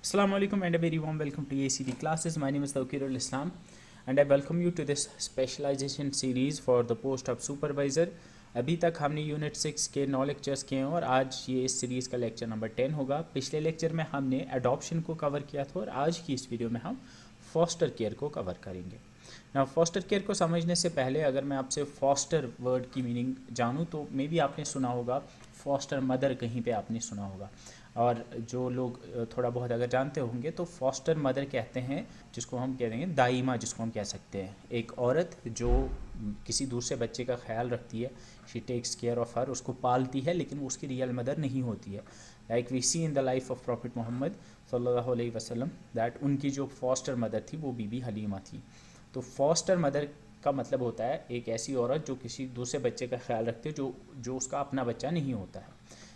Assalamu alaikum and a very warm welcome to ACD classes. My name is Tawqirul Islam and I welcome you to this specialization series for the post of supervisor. अभी तक हमने unit 6 के 9 lectures किए हैं और आज ये इस सीरीज़ का लेक्चर नंबर 10 होगा। पिछले लेक्चर में हमने अडॉप्शन को कवर किया था और आज की इस वीडियो में हम फॉस्टर केयर को कवर करेंगे। ना फॉस्टर केयर को समझने से पहले अगर मैं आपसे फॉस्टर वर्ड की मीनिंग जानूँ तो मे बी आपने सुना होगा फॉस्टर मदर, कहीं पे आपने सुना होगा। और जो लोग थोड़ा बहुत अगर जानते होंगे तो फॉस्टर मदर कहते हैं जिसको हम कह देंगे दाई माँ, जिसको हम कह सकते हैं। एक औरत जो किसी दूसरे बच्चे का ख्याल रखती है, she takes care of her, उसको पालती है, लेकिन वो उसकी रियल मदर नहीं होती है। Like we see in the life of prophet Muhammad सल्लल्लाहु अलैहि वसल्लम दैट उनकी जो फॉस्टर मदर थी वो बीबी हलीमा थी। तो फॉस्टर मदर का मतलब होता है एक ऐसी औरत जो किसी दूसरे बच्चे का ख्याल रखती है जो उसका अपना बच्चा नहीं होता है।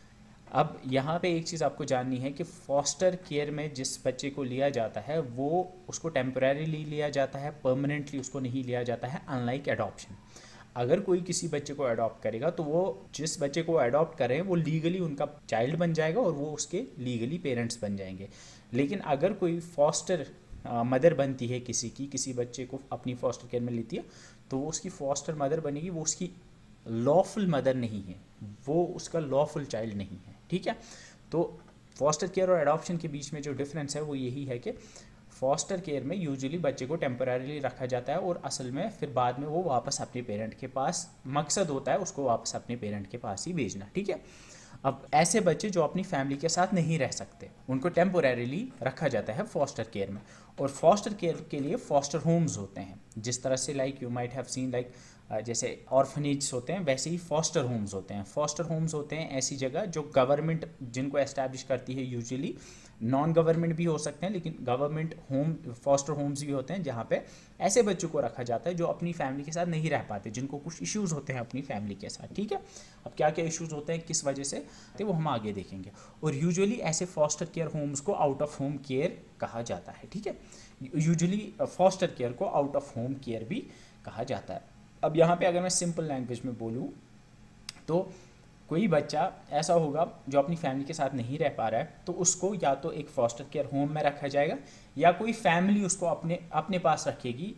अब यहाँ पे एक चीज़ आपको जाननी है कि फॉस्टर केयर में जिस बच्चे को लिया जाता है वो उसको टेम्परेरीली लिया जाता है, परमानेंटली उसको नहीं लिया जाता है। अनलाइक एडॉप्शन, अगर कोई किसी बच्चे को अडॉप्ट करेगा तो वो जिस बच्चे को अडॉप्ट करें वो लीगली उनका चाइल्ड बन जाएगा और वो उसके लीगली पेरेंट्स बन जाएंगे। लेकिन अगर कोई फॉस्टर मदर बनती है किसी बच्चे को अपनी फॉस्टर केयर में लेती है तो वो उसकी फॉस्टर मदर बनेगी, वो उसकी लॉफुल मदर नहीं है, वो उसका लॉफुल चाइल्ड नहीं है। ठीक है, तो फॉस्टर केयर और एडॉप्शन के बीच में जो डिफरेंस है वो यही है कि फॉस्टर केयर में यूजुअली बच्चे को टेम्परेरीली रखा जाता है और असल में फिर बाद में वो वापस अपने पेरेंट के पास, मकसद होता है उसको वापस अपने पेरेंट के पास ही भेजना। ठीक है, अब ऐसे बच्चे जो अपनी फैमिली के साथ नहीं रह सकते उनको टेम्पोरेरीली रखा जाता है फॉस्टर केयर में। और फॉस्टर केयर के लिए फॉस्टर होम्स होते हैं, जिस तरह से like you might have seen like जैसे ऑर्फनेज होते हैं वैसे ही फॉस्टर होम्स होते हैं। फॉस्टर होम्स होते हैं ऐसी जगह जो गवर्नमेंट जिनको एस्टैब्लिश करती है, यूजुअली नॉन गवर्नमेंट भी हो सकते हैं लेकिन गवर्नमेंट होम फॉस्टर होम्स भी होते हैं जहाँ पे ऐसे बच्चों को रखा जाता है जो अपनी फैमिली के साथ नहीं रह पाते, जिनको कुछ इश्यूज़ होते हैं अपनी फैमिली के साथ। ठीक है, अब क्या क्या इश्यूज़ होते हैं, किस वजह से, तो वो हम आगे देखेंगे। और यूजुअली ऐसे फॉस्टर केयर होम्स को आउट ऑफ होम केयर कहा जाता है। ठीक है, यूजुअली फॉस्टर केयर को आउट ऑफ होम केयर भी कहा जाता है। अब यहाँ पे अगर मैं सिंपल लैंग्वेज में बोलूँ तो कोई बच्चा ऐसा होगा जो अपनी फैमिली के साथ नहीं रह पा रहा है तो उसको या तो एक फॉस्टर केयर होम में रखा जाएगा या कोई फैमिली उसको अपने पास रखेगी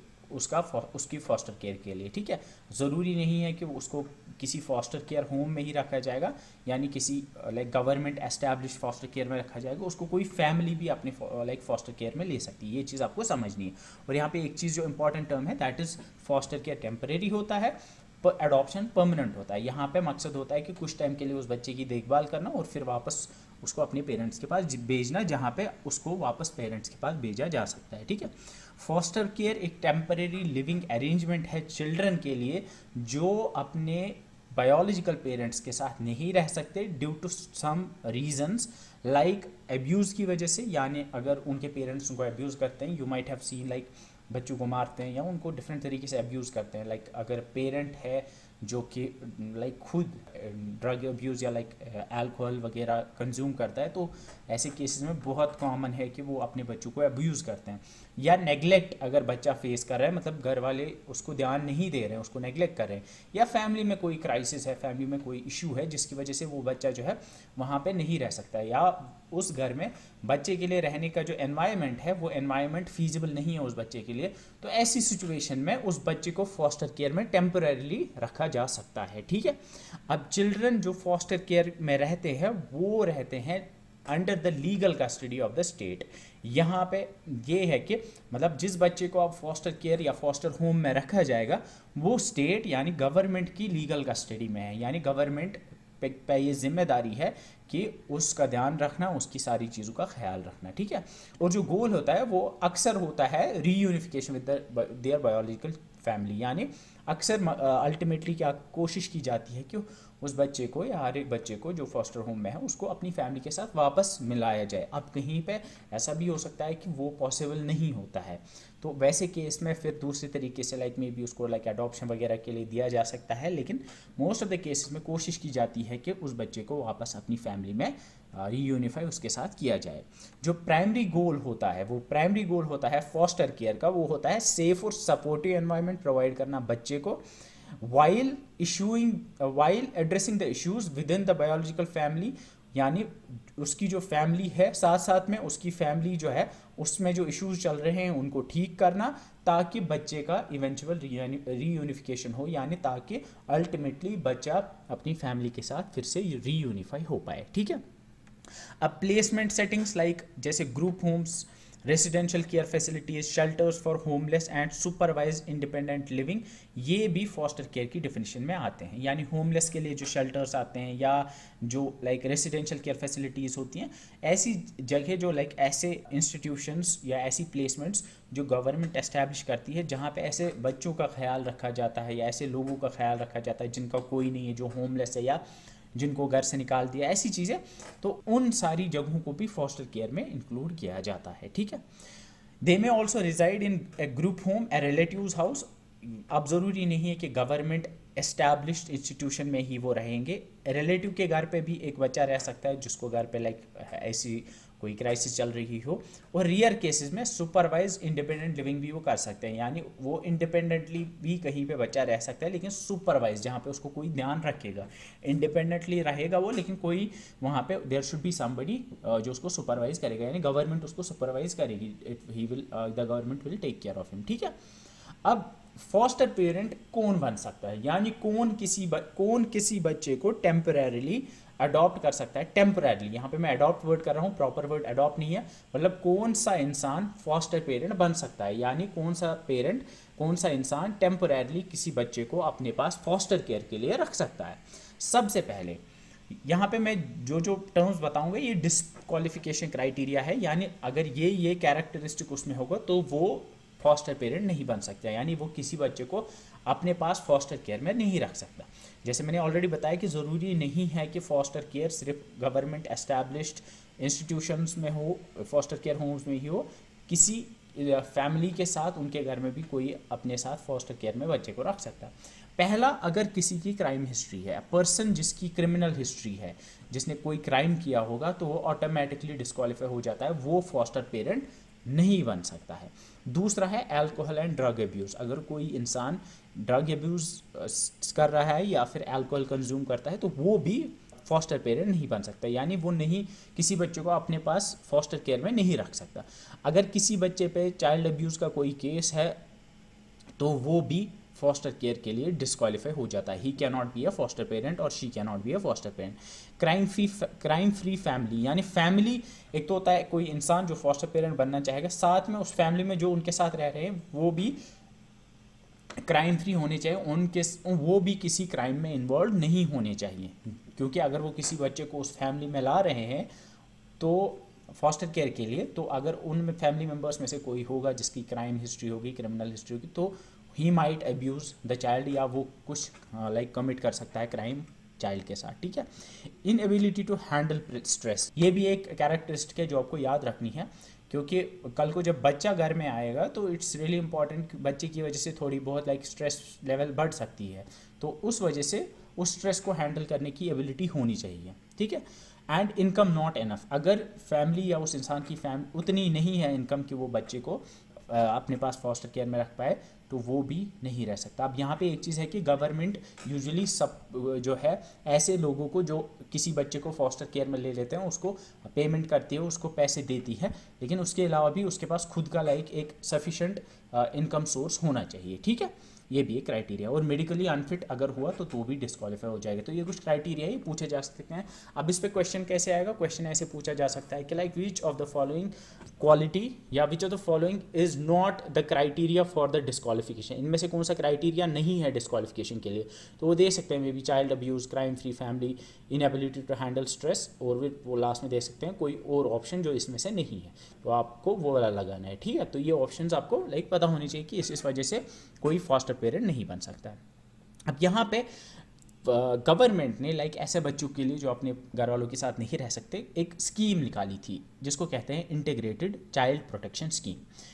उसकी फॉस्टर केयर के लिए। ठीक है, ज़रूरी नहीं है कि उसको किसी फॉस्टर केयर होम में ही रखा जाएगा, यानी किसी like government establish foster care में रखा जाएगा, उसको कोई फैमिली भी अपने लाइक फॉस्टर केयर में ले सकती है। ये चीज़ आपको समझनी है। और यहाँ पे एक चीज़ जो इंपॉर्टेंट टर्म है that is foster care temporary होता है, पर एडॉप्शन परमानेंट होता है। यहाँ पे मकसद होता है कि कुछ टाइम के लिए उस बच्चे की देखभाल करना और फिर वापस उसको अपने पेरेंट्स के पास भेजना, जहाँ पे उसको वापस पेरेंट्स के पास भेजा जा सकता है। ठीक है, फॉस्टर केयर एक टेम्परेरी लिविंग अरेंजमेंट है चिल्ड्रन के लिए जो अपने बायोलॉजिकल पेरेंट्स के साथ नहीं रह सकते due to some reasons like abuse की वजह से, यानी अगर उनके पेरेंट्स उनको एब्यूज़ करते हैं, you might have seen like बच्चों को मारते हैं या उनको डिफरेंट तरीके से अब्यूज़ करते हैं। लाइक अगर पेरेंट है जो कि लाइक खुद ड्रग अब्यूज़ या लाइक अल्कोहल वगैरह कंज्यूम करता है तो ऐसे केसेस में बहुत कॉमन है कि वो अपने बच्चों को अब्यूज़ करते हैं। या नेगलेक्ट अगर बच्चा फेस कर रहा है, मतलब घर वाले उसको ध्यान नहीं दे रहे हैं, उसको नेगलेक्ट कर रहे हैं, या फैमिली में कोई क्राइसिस है, फैमिली में कोई इशू है जिसकी वजह से वो बच्चा जो है वहाँ पे नहीं रह सकता है, या उस घर में बच्चे के लिए रहने का जो एनवायरनमेंट है वो एनवायरनमेंट फीजिबल नहीं है उस बच्चे के लिए, तो ऐसी सिचुएशन में उस बच्चे को फॉस्टर केयर में टेम्परेरीली रखा जा सकता है। ठीक है, अब चिल्ड्रन जो फॉस्टर केयर में रहते हैं वो रहते हैं under the legal custody of the state. यहाँ पे ये है कि मतलब जिस बच्चे को अब फॉस्टर केयर या फॉस्टर होम में रखा जाएगा वो स्टेट यानी गवर्नमेंट की लीगल कस्टडी में है, यानी गवर्नमेंट पे ये जिम्मेदारी है कि उसका ध्यान रखना, उसकी सारी चीज़ों का ख्याल रखना। ठीक है, और जो गोल होता है वो अक्सर होता है reunification with their biological family, यानी अक्सर अल्टीमेटली क्या कोशिश की जाती है कि उस बच्चे को या हर एक बच्चे को जो फॉस्टर होम में है उसको अपनी फैमिली के साथ वापस मिलाया जाए। अब कहीं पे ऐसा भी हो सकता है कि वो पॉसिबल नहीं होता है, तो वैसे केस में फिर दूसरे तरीके से लाइक मे बी उसको लाइक एडॉप्शन वगैरह के लिए दिया जा सकता है, लेकिन मोस्ट ऑफ द केसेस में कोशिश की जाती है कि उस बच्चे को वापस अपनी फैमिली में रीयूनिफाई उसके साथ किया जाए। जो प्राइमरी गोल होता है वो प्राइमरी गोल होता है फॉस्टर केयर का, वो होता है सेफ और सपोर्टिव एनवायरनमेंट प्रोवाइड करना बच्चे को while addressing the issues within the biological family, यानी उसकी जो फैमिली है, साथ साथ में उसकी फैमिली जो है उसमें जो इश्यूज चल रहे हैं उनको ठीक करना, ताकि बच्चे का इवेंचुअल रीयूनिफिकेशन हो, यानी ताकि अल्टीमेटली बच्चा अपनी फैमिली के साथ फिर से रीयूनिफाई हो पाए। ठीक है। अब प्लेसमेंट सेटिंग्स लाइक जैसे group homes, residential care facilities, shelters for homeless and supervised independent living, ये भी फॉस्टर केयर की डेफिनेशन में आते हैं। यानी होमलेस के लिए जो शेल्टर्स आते हैं या जो लाइक रेसिडेंशियल केयर फैसिलिटीज़ होती हैं, ऐसी जगह जो लाइक ऐसे इंस्टीट्यूशंस या ऐसी प्लेसमेंट्स जो गवर्नमेंट एस्टैब्लिश करती है, जहाँ पे ऐसे बच्चों का ख्याल रखा जाता है या ऐसे लोगों का ख्याल रखा जाता है जिनका कोई नहीं है, जो होमलेस है या जिनको घर से निकाल दिया, ऐसी चीज़ें, तो उन सारी जगहों को भी फॉस्टर केयर में इंक्लूड किया जाता है। ठीक है। They may also reside in a group home, a relative's house. अब ज़रूरी नहीं है कि गवर्नमेंट एस्टैब्लिश्ड इंस्टीट्यूशन में ही वो रहेंगे, रिलेटिव के घर पे भी एक बच्चा रह सकता है जिसको घर पे लाइक ऐसी कोई क्राइसिस चल रही हो, और रियर केसेस में सुपरवाइज इंडिपेंडेंट लिविंग भी वो कर सकते हैं, यानी वो इंडिपेंडेंटली भी कहीं पे बच्चा रह सकता है लेकिन सुपरवाइज, जहाँ पे उसको कोई ध्यान रखेगा। इंडिपेंडेंटली रहेगा वो, लेकिन कोई वहाँ पे देयर शुड बी समबडी जो उसको सुपरवाइज करेगा, यानी गवर्नमेंट उसको सुपरवाइज करेगी, the government will take care of him. ठीक है। अब फॉस्टर पेरेंट कौन बन सकता है, यानी कौन किसी बच्चे को टेम्परेरीली अडॉप्ट कर सकता है। टेम्परेरीली, यहाँ पे मैं अडॉप्ट वर्ड कर रहा हूँ, प्रॉपर वर्ड अडॉप्ट नहीं है, मतलब कौन सा इंसान फॉस्टर पेरेंट बन सकता है, यानी कौन सा इंसान टेम्परेरीली किसी बच्चे को अपने पास फॉस्टर केयर के लिए रख सकता है। सबसे पहले यहाँ पे मैं जो टर्म्स बताऊंगा ये डिस्क्वालिफिकेशन क्राइटेरिया है, यानी अगर ये कैरेक्टरिस्टिक उसमें होगा तो वो फॉस्टर पेरेंट नहीं बन सकता, यानी वो किसी बच्चे को अपने पास फॉस्टर केयर में नहीं रख सकता। जैसे मैंने ऑलरेडी बताया कि ज़रूरी नहीं है कि फॉस्टर केयर सिर्फ गवर्नमेंट एस्टैब्लिश्ड इंस्टीट्यूशंस में हो, फॉस्टर केयर होम्स में ही हो, किसी फैमिली के साथ उनके घर में भी कोई अपने साथ फॉस्टर केयर में बच्चे को रख सकता है। पहला, अगर किसी की क्राइम हिस्ट्री है, पर्सन जिसकी क्रिमिनल हिस्ट्री है, जिसने कोई क्राइम किया होगा, तो वो ऑटोमेटिकली डिस्क्वालीफाई हो जाता है, वो फॉस्टर पेरेंट नहीं बन सकता है। दूसरा है अल्कोहल एंड ड्रग अब्यूज़। अगर कोई इंसान ड्रग अब्यूज़ कर रहा है या फिर अल्कोहल कंज्यूम करता है तो वो भी फॉस्टर पेरेंट नहीं बन सकता, यानी वो नहीं किसी बच्चे को अपने पास फॉस्टर केयर में नहीं रख सकता। अगर किसी बच्चे पे चाइल्ड अब्यूज़ का कोई केस है तो वो भी फॉस्टर केयर के लिए डिस्क्वालीफाई हो जाता है। He can not be a foster parent और she can not be a foster parent. Crime free family, यानी फैमिली, एक तो होता है कोई इंसान जो फॉस्टर पेरेंट बनना चाहेगा, साथ में उस फैमिली में जो उनके साथ रह रहे हैं वो भी क्राइम फ्री होने चाहिए, वो भी किसी क्राइम में इन्वॉल्व नहीं होने चाहिए, क्योंकि अगर वो किसी बच्चे को उस फैमिली में ला रहे हैं तो फॉस्टर केयर के लिए, तो अगर उन फैमिली मेम्बर्स में से कोई होगा जिसकी क्राइम हिस्ट्री होगी, क्रिमिनल हिस्ट्री होगी, तो he might abuse the child, या वो कुछ लाइक कमिट कर सकता है क्राइम चाइल्ड के साथ। ठीक है। इनएबिलिटी टू हैंडल स्ट्रेस, ये भी एक कैरेक्टरिस्टिक है जो आपको याद रखनी है, क्योंकि कल को जब बच्चा घर में आएगा तो इट्स रियली इंपॉर्टेंट, बच्चे की वजह से थोड़ी बहुत लाइक स्ट्रेस लेवल बढ़ सकती है, तो उस वजह से उस स्ट्रेस को हैंडल करने की एबिलिटी होनी चाहिए। ठीक है। एंड इनकम नॉट इनफ, अगर फैमिली या उस इंसान की उतनी नहीं है इनकम कि वो बच्चे को अपने पास फॉस्टर केयर में रख पाए, तो वो भी नहीं रह सकता। अब यहाँ पे एक चीज़ है कि गवर्नमेंट यूजुअली सब जो है ऐसे लोगों को जो किसी बच्चे को फॉस्टर केयर में ले लेते हैं उसको पेमेंट करती है, उसको पैसे देती है, लेकिन उसके अलावा भी उसके पास खुद का लाइक एक सफिशेंट इनकम सोर्स होना चाहिए। ठीक है। ये भी एक क्राइटेरिया, और मेडिकली अनफिट अगर हुआ तो भी डिस्क्वालीफाई हो जाएगा। तो ये कुछ क्राइटेरिया ही पूछे जा सकते हैं। अब इस पे क्वेश्चन कैसे आएगा, क्वेश्चन ऐसे पूछा जा सकता है कि like which of the following quality या which of the following is not the criteria for the disqualification, इनमें से कौन सा क्राइटेरिया नहीं है डिस्क्वालिफिकेशन के लिए, तो वो दे सकते हैं maybe child abuse, crime free family, inability to handle stress, और वो लास्ट में दे सकते हैं कोई और ऑप्शन जो इसमें से नहीं है, तो आपको वो वाला लगाना है। ठीक है। तो ये ऑप्शंस आपको लाइक पता होनी चाहिए कि इस वजह से कोई फॉस्टर पेरेंट नहीं बन सकता है। अब यहाँ पे गवर्नमेंट ने लाइक ऐसे बच्चों के लिए जो अपने घर वालों के साथ नहीं रह सकते एक स्कीम निकाली थी जिसको कहते हैं integrated child protection scheme,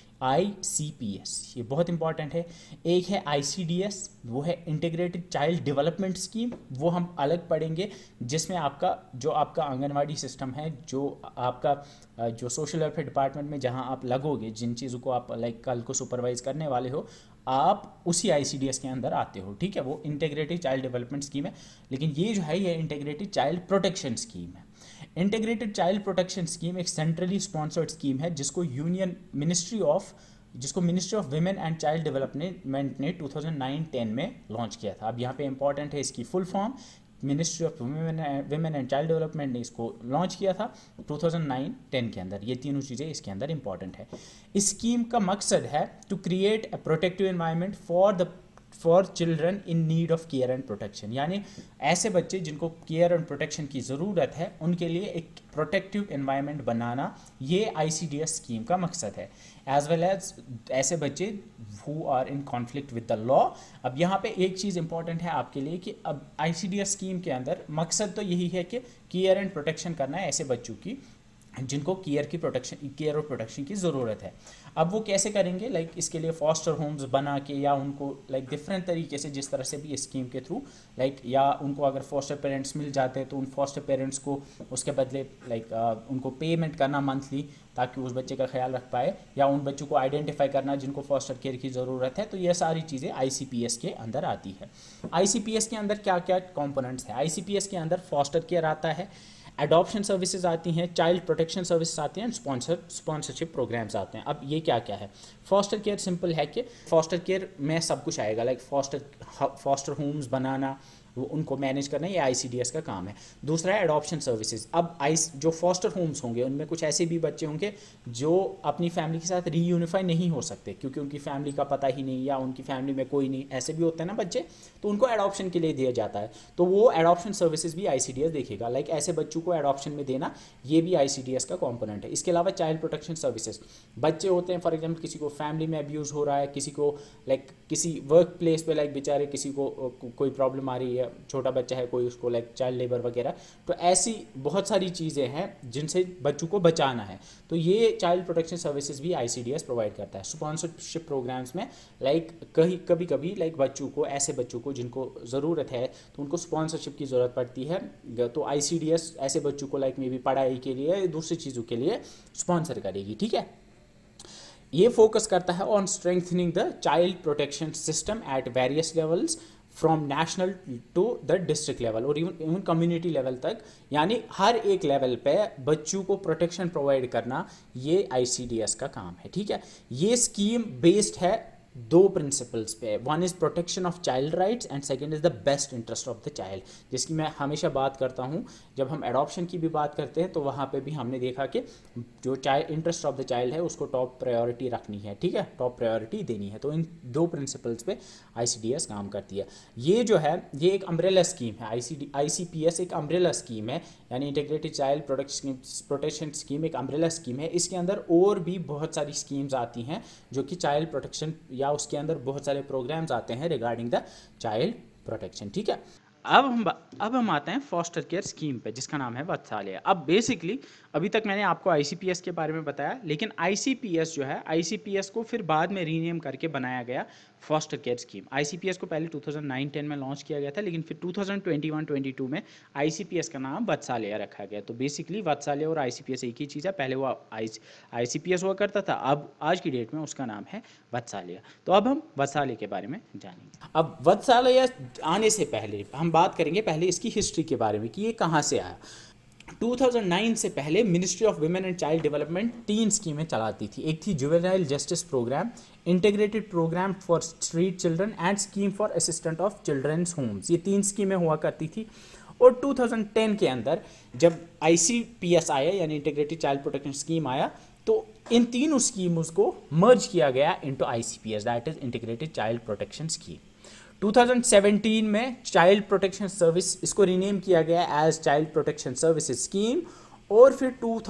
ICPS। ये बहुत इंपॉर्टेंट है। एक है ICDS, वो है इंटीग्रेटेड चाइल्ड डेवलपमेंट स्कीम, वो हम अलग पढ़ेंगे, जिसमें आपका आंगनवाड़ी सिस्टम है, जो आपका जो सोशल वेलफेयर डिपार्टमेंट में जहां आप लगोगे, जिन चीज़ों को आप लाइक कल को सुपरवाइज करने वाले हो, आप उसी ICDS के अंदर आते हो। ठीक है। वो इंटीग्रेटेड चाइल्ड डेवलपमेंट स्कीम है, लेकिन ये जो है ये इंटीग्रेटेड चाइल्ड प्रोटेक्शन स्कीम है। इंटीग्रेटेड चाइल्ड प्रोटेक्शन स्कीम एक सेंट्रली स्पॉन्सर्ड स्कीम है जिसको ministry of women and child development ने 2009-10 में लॉन्च किया था। अब यहाँ पे इंपॉर्टेंट है इसकी full form, ministry of women and child development ने इसको लॉन्च किया था 2009-10 के अंदर। ये तीनों चीज़ें इसके अंदर इंपॉर्टेंट है। इस स्कीम का मकसद है to create a protective environment for children in need of care and protection, यानी ऐसे बच्चे जिनको केयर एंड प्रोटेक्शन की ज़रूरत है उनके लिए एक प्रोटेक्टिव एनवायरनमेंट बनाना, ये ICDS स्कीम का मकसद है। एज वेल एज ऐसे बच्चे who are in conflict with the law. अब यहाँ पे एक चीज़ इंपॉर्टेंट है आपके लिए कि अब ICDS स्कीम के अंदर मकसद तो यही है कि केयर एंड प्रोटेक्शन करना है ऐसे बच्चों की जिनको केयर और प्रोटेक्शन की ज़रूरत है। अब वो कैसे करेंगे, लाइक इसके लिए फॉस्टर होम्स बना के या उनको लाइक डिफरेंट तरीके से, जिस तरह से भी इस स्कीम के थ्रू लाइक, या उनको अगर फॉस्टर पेरेंट्स मिल जाते हैं तो उन फॉस्टर पेरेंट्स को उसके बदले लाइक उनको पेमेंट करना मंथली ताकि उस बच्चे का ख्याल रख पाए, या उन बच्चों को आइडेंटिफाई करना जिनको फॉस्टर केयर की ज़रूरत है। तो ये सारी चीज़ें ICPS के अंदर आती है। ICPS के अंदर क्या क्या कॉम्पोनेंट्स हैं? ICPS के अंदर फॉस्टर केयर आता है, एडॉप्शन सर्विसेज आती हैं, चाइल्ड प्रोटेक्शन सर्विसेज आती हैं, स्पॉन्सरशिप प्रोग्राम्स आते हैं। अब ये क्या क्या है? फॉस्टर केयर सिंपल है कि फॉस्टर केयर में सब कुछ आएगा, लाइक फॉस्टर होम्स बनाना, वो उनको मैनेज करना, ये ICDS का काम है। दूसरा है एडॉप्शन सर्विसेज। अब जो फॉस्टर होम्स होंगे उनमें कुछ ऐसे भी बच्चे होंगे जो अपनी फैमिली के साथ रीयूनिफाई नहीं हो सकते क्योंकि उनकी फैमिली का पता ही नहीं या उनकी फैमिली में कोई नहीं, ऐसे भी होते हैं ना बच्चे, तो उनको एडॉप्शन के लिए दिया जाता है। तो वो एडॉप्शन सर्विसेज भी ICDS देखेगा, लाइक ऐसे बच्चों को एडॉप्शन में देना, ये भी ICDS का कॉम्पोनेंट है। इसके अलावा चाइल्ड प्रोटेक्शन सर्विसेज, बच्चे होते हैं फॉर एग्जाम्पल किसी को फैमिली में अब्यूज़ हो रहा है, किसी को लाइक किसी वर्क प्लेस पे लाइक बेचारे किसी को कोई प्रॉब्लम आ रही है, छोटा बच्चा है कोई, उसको लाइक चाइल्ड लेबर वगैरह, तो ऐसी बहुत सारी चीज़ें हैं जिनसे बच्चों को बचाना है। तो ये चाइल्ड प्रोटेक्शन सर्विसेज भी ICDS प्रोवाइड करता है। स्पॉन्सरशिप प्रोग्राम्स में लाइक कभी कभी लाइक बच्चों को, ऐसे बच्चों को जिनको ज़रूरत है तो उनको स्पॉन्सरशिप की ज़रूरत पड़ती है, तो ICDS ऐसे बच्चों को लाइक मे बी पढ़ाई के लिए, दूसरी चीज़ों के लिए स्पॉन्सर करेगी। ठीक है, ये फोकस करता है on strengthening the child protection system at various levels from national to the district level और इवन कम्युनिटी लेवल तक, यानी हर एक लेवल पे बच्चों को प्रोटेक्शन प्रोवाइड करना ये ICDS का काम है। ठीक है, ये स्कीम बेस्ड है दो प्रिंसिपल्स पे, one is protection of child rights and second is the best interest of the child, जिसकी मैं हमेशा बात करता हूँ। जब हम एडॉप्शन की भी बात करते हैं तो वहाँ पे भी हमने देखा कि जो इंटरेस्ट ऑफ द चाइल्ड है उसको टॉप प्रायोरिटी रखनी है। ठीक है, टॉप प्रायोरिटी देनी है। तो इन दो प्रिंसिपल्स पे ICDS काम करती है। ये जो है ये एक अम्ब्रेला स्कीम है, ICPS एक अम्ब्रेला स्कीम है, यानी इंटीग्रेटेड चाइल्ड प्रोटेक्शन स्कीम एक अम्ब्रेला स्कीम है। इसके अंदर और भी बहुत सारी स्कीम्स आती हैं जो कि चाइल्ड प्रोटेक्शन, या उसके अंदर बहुत सारे प्रोग्राम्स आते हैं रिगार्डिंग द चाइल्ड प्रोटेक्शन। ठीक है, अब हम आते हैं फॉस्टर केयर स्कीम पे जिसका नाम है वत्सालय। अब बेसिकली अभी तक मैंने आपको ICPS के बारे में बताया, लेकिन ICPS जो है, ICPS को फिर बाद में रीनेम करके बनाया गया फॉस्टर केयर स्कीम। ICPS को पहले 2009-10 में लॉन्च किया गया था, लेकिन फिर 2021-22 में ICPS का नाम वत्सालय रखा गया। तो बेसिकली वत्सालय और ICPS एक ही चीज़ है। पहले वो ICPS हुआ करता था, अब आज की डेट में उसका नाम है वत्सालय। तो अब हम वत्सालय के बारे में जानेंगे। अब वत्सालय आने से पहले हम बात करेंगे पहले इसकी हिस्ट्री के बारे में कि ये कहाँ से आया। 2009 से पहले ministry of women and child development 3 स्कीमें चलाती थी। एक थी juvenile justice program, integrated program for street children and scheme for assistant of children's homes. ये 3 स्कीमें हुआ करती थी। और 2010 के अंदर जब ICPS आया, यानी इंटीग्रेटेड चाइल्ड प्रोटेक्शन स्कीम आया, तो इन तीनों स्कीम्स को मर्ज किया गया into ICPS, that is integrated child protection scheme. 2017 में चाइल्ड प्रोटेक्शन सर्विस, इसको रीनेम किया गया as child protection services scheme, और फिर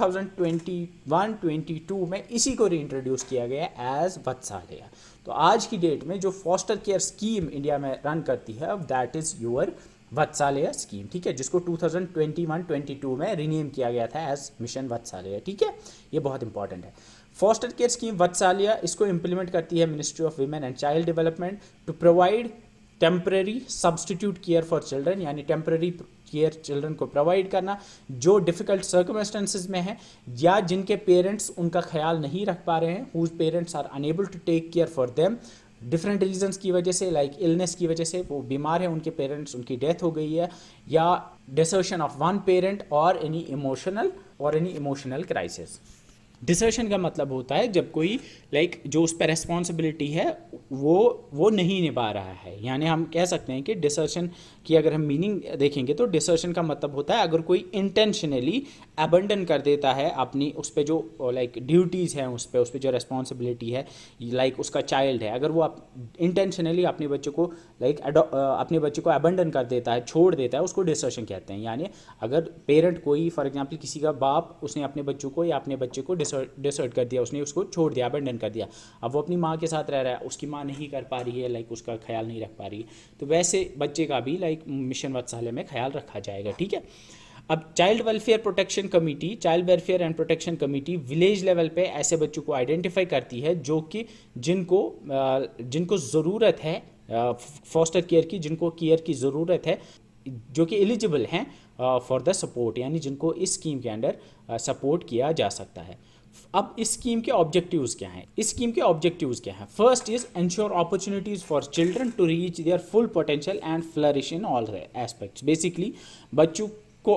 2021-22 में इसी को रीइंट्रोड्यूस किया गया एज वत्सालय। तो आज की डेट में जो फॉस्टर केयर स्कीम इंडिया में रन करती है that is your Vatsalya scheme. ठीक है, जिसको 2021-22 में रीनेम किया गया था एज मिशन वत्सालय। ठीक है, ये बहुत इंपॉर्टेंट है। फॉस्टर केयर स्कीम वत्सालय, इसको इम्प्लीमेंट करती है ministry of women and child development to provide temporary substitute care for children, यानी टेम्पररी केयर चिल्ड्रन को प्रोवाइड करना जो डिफ़िकल्ट सर्कमस्टेंसेस में है या जिनके पेरेंट्स उनका ख्याल नहीं रख पा रहे हैं, whose parents are unable to take care for them different reasons की वजह से, लाइक इलनेस की वजह से वो बीमार है, उनके पेरेंट्स, उनकी डेथ हो गई है, या डिसर्शन ऑफ वन पेरेंट और एनी इमोशनल क्राइसिस। डिसर्शन का मतलब होता है जब कोई लाइक जो उस पर रेस्पॉन्सिबिलिटी है वो नहीं निभा रहा है। यानी हम कह सकते हैं कि डिसर्शन की अगर हम मीनिंग देखेंगे तो डिसर्शन का मतलब होता है अगर कोई इंटेंशनली अबंडन कर देता है अपनी उस पर जो लाइक ड्यूटीज़ हैं, उस पर जो रेस्पॉन्सिबिलिटी है, लाइक उसका चाइल्ड है, अगर वो इंटेंशनली अपने बच्चे को अपने बच्चे को अबंडन कर देता है, छोड़ देता है, उसको डिसर्शन कहते हैं। यानी अगर पेरेंट कोई फॉर एग्जांपल किसी का बाप, उसने अपने बच्चों को या अपने बच्चे को डिसर्ट कर दिया, उसने उसको छोड़ दिया, अबंडन कर दिया, अब वो अपनी माँ के साथ रह रहा है, उसकी माँ नहीं कर पा रही है, लाइक उसका ख्याल नहीं रख पा रही है, तो वैसे बच्चे का भी लाइक मिशन वत्सल्य में ख्याल रखा जाएगा। ठीक है। अब child welfare and protection committee village level पे ऐसे बच्चों को आइडेंटिफाई करती है जो कि जिनको ज़रूरत है फॉस्टर केयर की, जिनको केयर की ज़रूरत है, जो कि एलिजिबल हैं फॉर द सपोर्ट, यानी जिनको इस स्कीम के अंडर सपोर्ट किया जा सकता है। अब इस स्कीम के ऑब्जेक्टिव्स क्या हैं? First is ensure opportunities for children to reach their full potential and flourish in all aspects. Basically बच्चों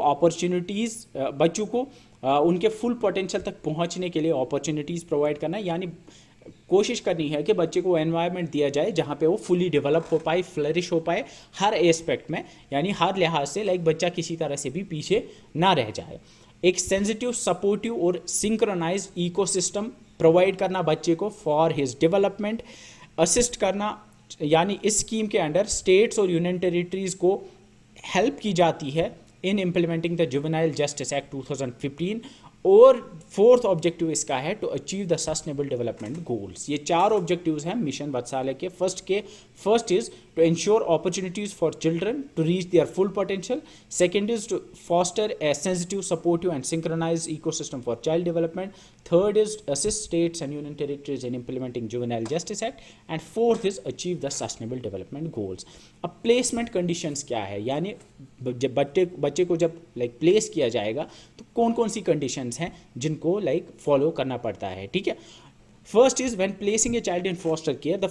को उनके फुल पोटेंशियल तक पहुंचने के लिए अपॉर्चुनिटीज़ प्रोवाइड करना, यानी कोशिश करनी है कि बच्चे को एनवायरनमेंट दिया जाए जहाँ पे वो फुली डेवलप हो पाए, फ्लरिश हो पाए हर एस्पेक्ट में, यानी हर लिहाज से, लाइक बच्चा किसी तरह से भी पीछे ना रह जाए। एक सेंसिटिव, सपोर्टिव और सिंक्रोनाइज इकोसिस्टम प्रोवाइड करना बच्चे को फॉर हिज डेवलपमेंट, असिस्ट करना, यानी इस स्कीम के अंडर स्टेट्स और यूनियन टेरिटरीज को हेल्प की जाती है in implementing the juvenile justice act 2015। और फोर्थ ऑब्जेक्टिव इसका है to achieve the sustainable development goals. ये 4 ऑब्जेक्टिव्स हैं मिशन वत्सल्य के। First is to ensure opportunities for children to reach their full potential. Second is to foster a sensitive, supportive and synchronise ecosystem for child development. Third is assist states and union territories in implementing juvenile justice act. And fourth is achieve the sustainable development goals. अब placement conditions क्या है, यानी जब बच्चे को जब like place किया जाएगा तो कौन कौन सी कंडीशंस हैं जिनको लाइक फॉलो करना पड़ता है। ठीक है। First is when placing a child in foster care,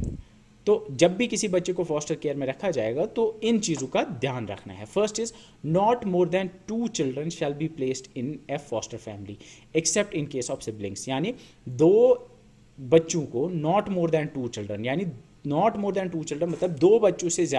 तो जब भी किसी बच्चे को फॉस्टर केयर में रखा जाएगा तो इन चीज़ों का ध्यान रखना है। First is not more than 2 children shall be placed in a foster family except in case of siblings. यानी 2 बच्चों को, नॉट मोर देन 2 चिल्ड्रन, यानी नॉट मोर देन 2 चिल्ड्रन मतलब 2 बच्चों से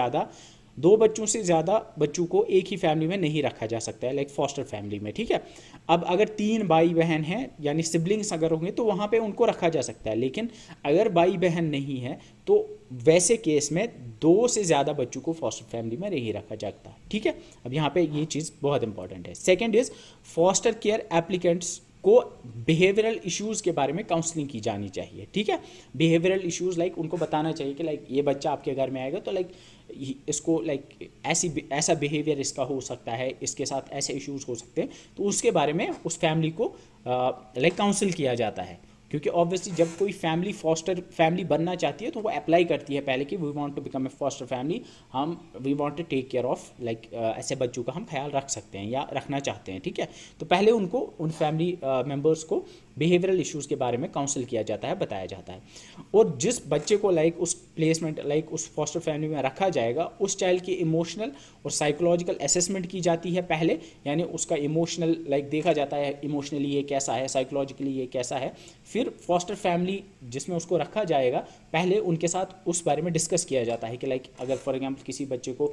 ज़्यादा बच्चों को एक ही फैमिली में नहीं रखा जा सकता है, लाइक फॉस्टर फैमिली में। ठीक है। अब अगर 3 भाई बहन हैं, यानी सिबलिंग्स अगर होंगे तो वहाँ पे उनको रखा जा सकता है, लेकिन अगर भाई बहन नहीं है तो वैसे केस में 2 से ज़्यादा बच्चों को फॉस्टर फैमिली में नहीं रखा जाता। ठीक है। अब यहाँ पे ये चीज़ बहुत इंपॉर्टेंट है। Second is foster care applicants को बिहेवियरल इश्यूज़ के बारे में काउंसलिंग की जानी चाहिए। ठीक है। बिहेवियरल इश्यूज़ लाइक उनको बताना चाहिए कि लाइक ये बच्चा आपके घर में आएगा तो लाइक इसको लाइक ऐसा बिहेवियर इसका हो सकता है, इसके साथ ऐसे इश्यूज़ हो सकते हैं, तो उसके बारे में उस फैमिली को लाइक काउंसिल किया जाता है। क्योंकि ऑब्वियसली जब कोई फैमिली फॉस्टर फैमिली बनना चाहती है तो वो अप्लाई करती है पहले कि we want to become a foster family, we want to take care of like ऐसे बच्चों का हम ख्याल रख सकते हैं या रखना चाहते हैं। ठीक है। तो पहले उनको उन फैमिली मेम्बर्स को बिहेवियरल इश्यूज़ के बारे में काउंसिल किया जाता है, बताया जाता है। और जिस बच्चे को लाइक उस प्लेसमेंट लाइक उस फॉस्टर फैमिली में रखा जाएगा उस चाइल्ड की इमोशनल और साइकोलॉजिकल असेसमेंट की जाती है पहले, यानी उसका इमोशनल लाइक देखा जाता है, इमोशनली ये कैसा है, साइकोलॉजिकली ये कैसा है। फिर फॉस्टर फैमिली जिसमें उसको रखा जाएगा पहले उनके साथ उस बारे में डिस्कस किया जाता है कि लाइक अगर फॉर एग्जांपल किसी बच्चे को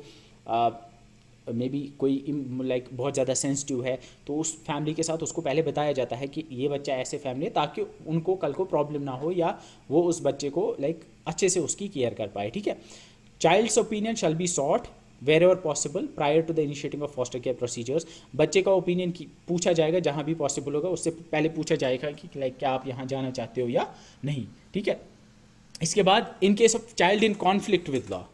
मे बी कोई लाइक बहुत ज़्यादा सेंसिटिव है तो उस फैमिली के साथ उसको पहले बताया जाता है कि ये बच्चा ऐसे फैमिली है, ताकि उनको कल को प्रॉब्लम ना हो या वो उस बच्चे को लाइक अच्छे से उसकी केयर कर पाए। ठीक है। Child's opinion shall be sought wherever possible prior to the initiating of foster care procedures। बच्चे का ओपिनियन पूछा जाएगा जहाँ भी पॉसिबल होगा, उससे पहले पूछा जाएगा कि लाइक क्या आप यहाँ जाना चाहते हो या नहीं। ठीक है। इसके बाद in case of child in conflict with law,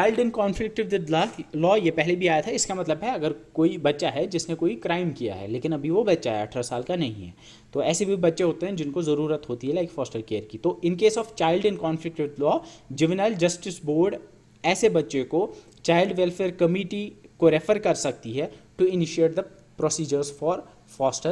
law ये पहले भी आया था। इसका मतलब है अगर कोई बच्चा है जिसने कोई क्राइम किया है लेकिन अभी वो बच्चा है 18 साल का नहीं है, तो ऐसे भी बच्चे होते हैं जिनको ज़रूरत होती है लाइक फॉस्टर केयर की। तो in case of child in conflict with law, juvenile justice board ऐसे बच्चे को चाइल्ड वेलफेयर कमेटी को रेफर कर सकती है to initiate the procedures for foster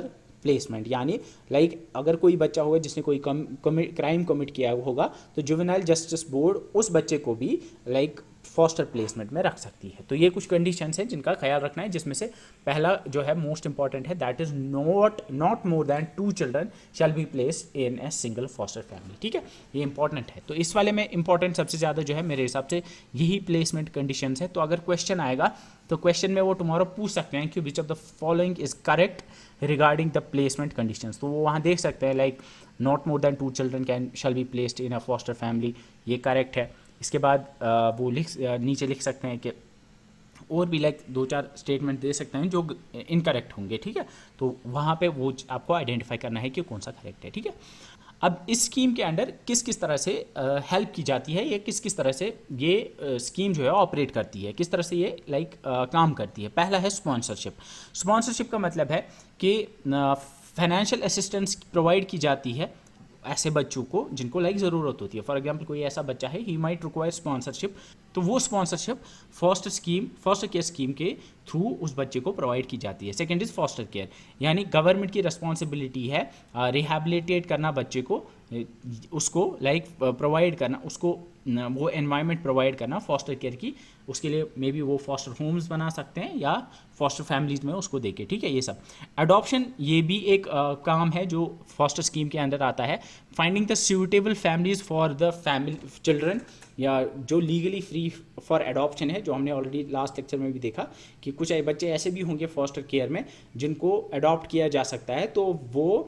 placement, यानी लाइक अगर कोई बच्चा होगा जिसने कोई क्राइम कमिट किया होगा तो जुवेनाइल जस्टिस बोर्ड उस बच्चे को भी लाइक फॉस्टर प्लेसमेंट में रख सकती है। तो ये कुछ कंडीशंस हैं जिनका ख्याल रखना है, जिसमें से पहला जो है मोस्ट इंपॉर्टेंट है, that is not more than 2 children shall be placed in a single foster family. ठीक है, ये इंपॉर्टेंट है। तो इस वाले में इंपॉर्टेंट सबसे ज़्यादा जो है मेरे हिसाब से यही प्लेसमेंट कंडीशंस है। तो अगर क्वेश्चन आएगा तो क्वेश्चन में वो टुमारो पूछ सकते हैं कि which of the following is correct regarding the placement conditions. तो वो वहाँ देख सकते हैं like not more than 2 children shall be placed in a foster family, ये करेक्ट है। इसके बाद वो नीचे लिख सकते हैं कि और भी लाइक 2-4 स्टेटमेंट दे सकते हैं जो इनकरेक्ट होंगे। ठीक है, तो वहाँ पे वो आपको आइडेंटिफाई करना है कि कौन सा करेक्ट है। ठीक है, अब इस स्कीम के अंडर किस किस तरह से हेल्प की जाती है, ये किस किस तरह से ये स्कीम जो है ऑपरेट करती है, किस तरह से ये लाइक काम करती है। पहला है स्पॉन्सरशिप। स्पॉन्सरशिप का मतलब है कि फाइनेंशियल असिस्टेंस प्रोवाइड की जाती है ऐसे बच्चों को जिनको लाइक ज़रूरत होती है। फॉर एग्जांपल कोई ऐसा बच्चा है, ही माइट रिक्वायर स्पॉन्सरशिप, तो वो स्पॉन्सरशिप फॉस्टर केयर स्कीम के थ्रू उस बच्चे को प्रोवाइड की जाती है। सेकंड इज़ फॉस्टर केयर, यानी गवर्नमेंट की रिस्पॉन्सिबिलिटी है रिहैबिलिटेट करना बच्चे को, उसको लाइक प्रोवाइड करना, उसको वो एनवायरनमेंट प्रोवाइड करना फॉस्टर केयर की। उसके लिए मे बी वो फॉस्टर होम्स बना सकते हैं या फॉस्टर फैमिलीज़ में उसको देके। ठीक है, ये सब। अडॉप्शन ये भी एक काम है जो फॉस्टर स्कीम के अंदर आता है। Finding the suitable families for the family children, या जो लीगली फ्री फॉर एडॉप्शन है, जो हमने ऑलरेडी लास्ट लेक्चर में भी देखा कि कुछ बच्चे ऐसे भी होंगे फॉस्टर केयर में जिनको अडॉप्ट किया जा सकता है, तो वो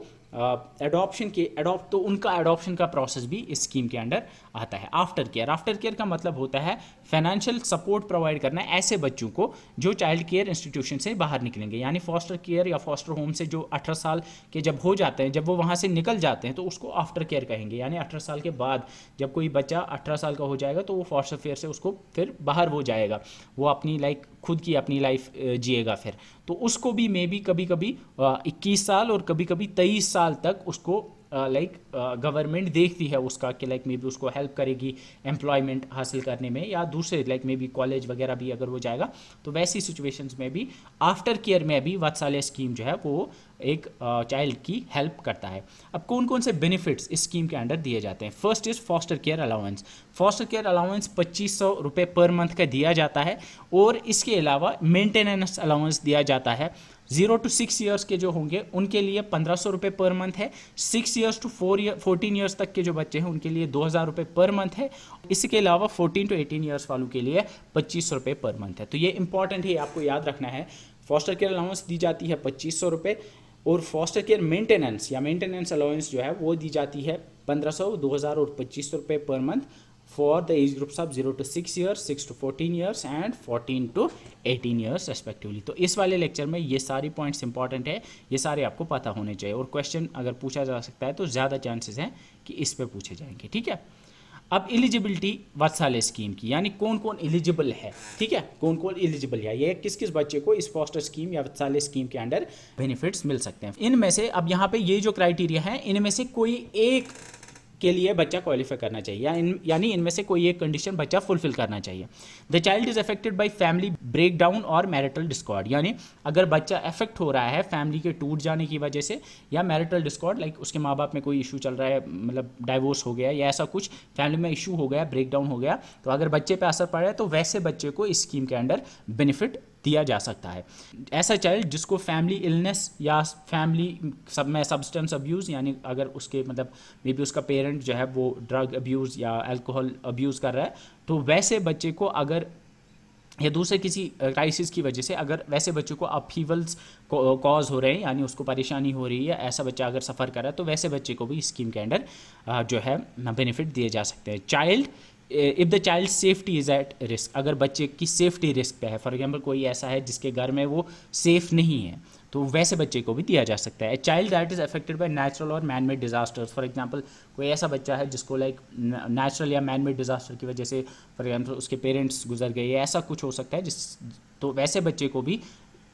तो उनका एडॉप्शन का प्रोसेस भी इस स्कीम के अंडर आता है। आफ्टर केयर का मतलब होता है फाइनेंशियल सपोर्ट प्रोवाइड करना ऐसे बच्चों को जो चाइल्ड केयर इंस्टीट्यूशन से बाहर निकलेंगे, यानी फॉस्टर केयर या फॉस्टर होम से जो 18 साल के जब हो जाते हैं, जब वो वहाँ से निकल जाते हैं तो उसको आफ्टर केयर कहेंगे। यानी 18 साल के बाद जब कोई बच्चा 18 साल का हो जाएगा तो वो फॉस्टर केयर से उसको फिर बाहर हो जाएगा, वो अपनी लाइक खुद की अपनी लाइफ जिएगा फिर, तो उसको भी मे बी कभी कभी 21 साल और कभी कभी 23 साल तक उसको लाइक गवर्नमेंट देखती है उसका कि लाइक मे बी उसको हेल्प करेगी एम्प्लॉयमेंट हासिल करने में, या दूसरे लाइक मे बी कॉलेज वगैरह भी अगर वो जाएगा, तो वैसी सिचुएशंस में भी आफ्टर केयर में भी वात्सल्य स्कीम जो है वो एक चाइल्ड की हेल्प करता है। अब कौन कौन से बेनिफिट्स इस स्कीम के अंडर दिए जाते हैं। First is foster care allowance. Foster care allowance 2500 रुपये पर मंथ का दिया जाता है, और इसके अलावा मेंटेनेंस अलाउंस दिया जाता है। 0 to 6 ईयर्स के जो होंगे उनके लिए 1500 रुपये पर मंथ है। 6 ईयर्स टू 14 ईयर्स तक के जो बच्चे हैं उनके लिए 2000 रुपये पर मंथ है। इसके अलावा 14 to 18 ईयर्स वालों के लिए 2500 रुपये पर मंथ है। तो ये इंपॉर्टेंट है, आपको याद रखना है। फॉस्टर केयर अलाउंस दी जाती है 2500 रुपये, और फॉस्टर केयर मेंटेनेंस या मेंटेनेंस अलाउंस जो है वो दी जाती है 1500, 2000 और 2500 रुपये per month for the age groups of 0 to 6 years, 6 to 14 years and 14 to 18 years respectively. तो इस वाले लेक्चर में ये सारी पॉइंट्स इंपॉर्टेंट है, ये सारे आपको पता होने चाहिए, और क्वेश्चन अगर पूछा जा सकता है तो ज़्यादा चांसेस हैं कि इस पे पूछे जाएंगे। ठीक है, अब एलिजिबिलिटी वात्सल्य स्कीम की, यानी कौन कौन एलिजिबल है। ठीक है, कौन कौन एलिजिबल है, ये किस किस बच्चे को इस फॉस्टर स्कीम या वात्सल्य स्कीम के अंडर बेनिफिट्स मिल सकते हैं। इनमें से अब यहाँ पे ये जो क्राइटेरिया है, इनमें से कोई एक के लिए बच्चा क्वालिफाई करना चाहिए, यानी इनमें से कोई एक कंडीशन बच्चा फुलफिल करना चाहिए। The child is affected by family breakdown और मैरिटल डिस्कॉर्ड, यानी अगर बच्चा अफेक्ट हो रहा है फैमिली के टूट जाने की वजह से या मैरिटल डिस्कॉर्ड, लाइक उसके माँ बाप में कोई इशू चल रहा है, मतलब डाइवोर्स हो गया या ऐसा कुछ फैमिली में इशू हो गया, ब्रेक डाउन हो गया, तो अगर बच्चे पे असर पड़ रहा है तो वैसे बच्चे को इस स्कीम के अंडर बेनिफिट दिया जा सकता है। ऐसा चाइल्ड जिसको फैमिली इलनेस या फैमिली सब में सब्सटेंस अब्यूज़, यानी अगर उसके मतलब मे बी उसका पेरेंट जो है वो ड्रग अब्यूज़ या अल्कोहल अब्यूज़ कर रहा है, तो वैसे बच्चे को अगर या दूसरे किसी क्राइसिस की वजह से अगर वैसे बच्चों को अपहीवल्स कॉज हो रहे हैं, यानी उसको परेशानी हो रही है, ऐसा बच्चा अगर सफ़र कर रहा है, तो वैसे बच्चे को भी स्कीम के अंडर जो है बेनिफिट दिए जा सकते हैं। Child if the child safety is at risk, अगर बच्चे की सेफ्टी रिस्क पे है, फॉर एग्जांपल कोई ऐसा है जिसके घर में वो सेफ़ नहीं है, तो वैसे बच्चे को भी दिया जा सकता है। Child that is affected by natural और man made disasters, for example कोई ऐसा बच्चा है जिसको लाइक नेचुरल या मैन मेड डिजास्टर की वजह से फॉर एग्जांपल उसके पेरेंट्स गुजर गए, ऐसा कुछ हो सकता है तो वैसे बच्चे को भी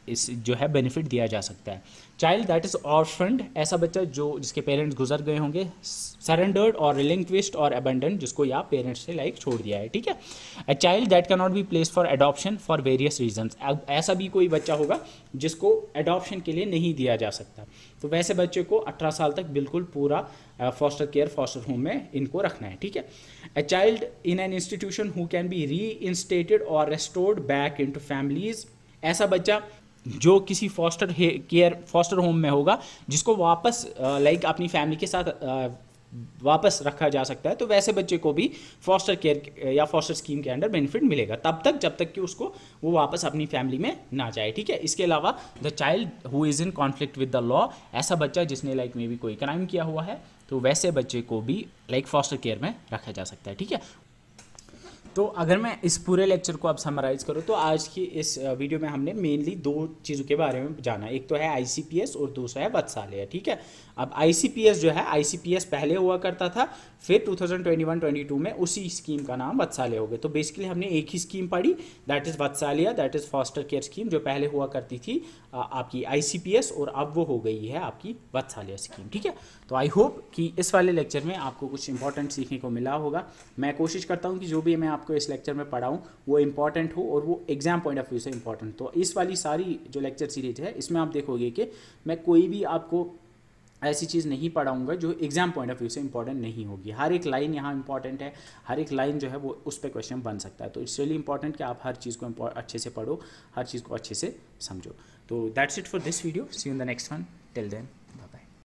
इस जो है बेनिफिट दिया जा सकता है। चाइल्ड दैट इज़ ऑर्फन्ड, ऐसा बच्चा जो जिसके पेरेंट्स गुजर गए होंगे। सरेंडर्ड और रिलिंक्विश्ड और अबेंडन, जिसको या पेरेंट्स से लाइक छोड़ दिया है, ठीक है। A child that can not be place for adoption for various reasons, अब ऐसा भी कोई बच्चा होगा जिसको एडॉप्शन के लिए नहीं दिया जा सकता, तो वैसे बच्चे को 18 साल तक बिल्कुल पूरा फॉस्टर केयर फॉस्टर होम में इनको रखना है, ठीक है। A child in an institution who can be reinstated और रेस्टोर्ड बैक इनटू फैमिलीज, ऐसा बच्चा जो किसी फॉस्टर होम में होगा जिसको वापस लाइक अपनी फैमिली के साथ वापस रखा जा सकता है, तो वैसे बच्चे को भी फॉस्टर केयर या फॉस्टर स्कीम के अंडर बेनिफिट मिलेगा तब तक जब तक कि उसको वो वापस अपनी फैमिली में ना जाए, ठीक है। इसके अलावा the child who is in conflict with the law, ऐसा बच्चा जिसने लाइक मे बी कोई क्राइम किया हुआ है, तो वैसे बच्चे को भी लाइक फॉस्टर केयर में रखा जा सकता है, ठीक है। तो अगर मैं इस पूरे लेक्चर को अब समराइज़ करूँ तो आज की इस वीडियो में हमने मेनली दो चीज़ों के बारे में जाना, एक तो है आईसीपीएस और दूसरा है वत्सालय, ठीक है। अब आईसीपीएस जो है, आईसीपीएस पहले हुआ करता था, फिर 2021-22 में उसी स्कीम का नाम वत्सालय हो गया। तो बेसिकली हमने एक ही स्कीम पढ़ी, that is Vatsalya, that is foster care scheme, जो पहले हुआ करती थी आपकी आईसीपीएस, और अब वो हो गई है आपकी वत्सालय स्कीम, ठीक है। तो आई होप कि इस वाले लेक्चर में आपको कुछ इंपॉर्टेंट सीखने को मिला होगा। मैं कोशिश करता हूँ कि जो भी मैं आपको इस लेक्चर में पढ़ाऊँ वो इंपॉर्टेंट हो और वो एग्जाम पॉइंट ऑफ व्यू से इंपॉर्टेंट। तो इस वाली सारी जो लेक्चर सीरीज है इसमें आप देखोगे कि मैं कोई भी आपको ऐसी चीज़ नहीं पढ़ाऊंगा जो एग्जाम पॉइंट ऑफ व्यू से इंपॉर्टेंट नहीं होगी। हर एक लाइन यहाँ इंपॉर्टेंट है, हर एक लाइन जो है वो उस पर क्वेश्चन बन सकता है। तो इट्स रियली इंपॉर्टेंट कि आप हर चीज़ को अच्छे से पढ़ो, हर चीज़ को अच्छे से समझो। तो that's it for this video, see you in the next one, till then.